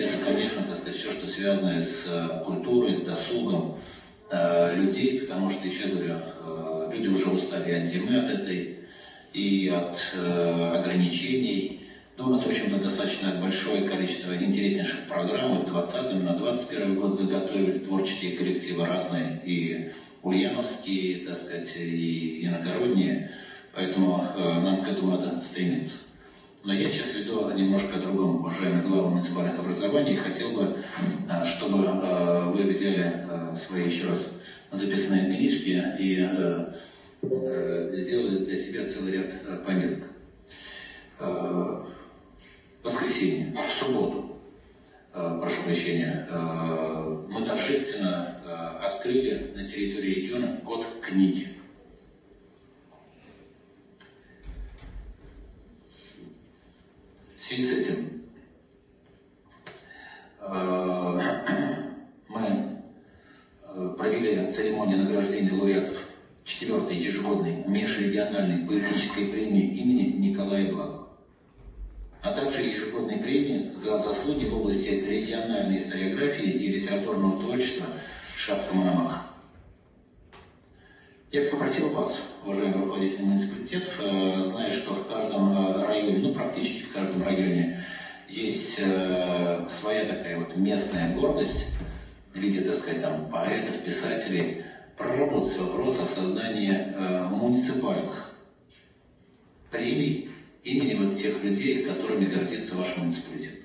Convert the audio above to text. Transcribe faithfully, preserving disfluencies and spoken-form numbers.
это, конечно, так сказать, все, что связано с культурой, с досугом э, людей, потому что, еще говорю, э, люди уже устали от зимы, от этой, и от э, ограничений. Но у нас, в общем-то, достаточно большое количество интереснейших программ. В двадцатом, на двадцать первый год заготовили творческие коллективы разные, и ульяновские, так сказать, и иногородние. Поэтому э, нам к этому надо стремиться. Но я сейчас веду немножко о другом, уважаемый глава муниципальных образований, и хотел бы, э, чтобы э, вы взяли э, свои еще раз записные книжки и э, э, сделали для себя целый ряд э, пометок. Э, воскресенье, в субботу, э, прошу прощения, э, мы торжественно э, открыли на территории региона год книги. В связи с этим э, мы э, провели церемонию награждения лауреатов четвертой ежегодной межрегиональной поэтической премии имени Николая Благова, а также ежегодной премии за заслуги в области региональной историографии и литературного творчества «Шапка Мономаха». Я бы попросил вас, уважаемый руководитель муниципалитета, э, зная, что в каждом районе, ну практически в каждом районе, есть э, своя такая вот местная гордость в виде, так сказать, там, поэтов, писателей, проработать вопрос о создании э, муниципальных премий имени вот тех людей, которыми гордится ваш муниципалитет.